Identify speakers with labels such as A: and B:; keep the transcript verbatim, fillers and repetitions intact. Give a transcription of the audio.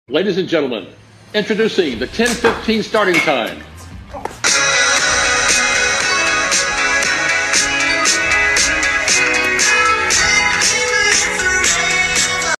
A: Ladies and gentlemen, introducing the ten fifteen starting time.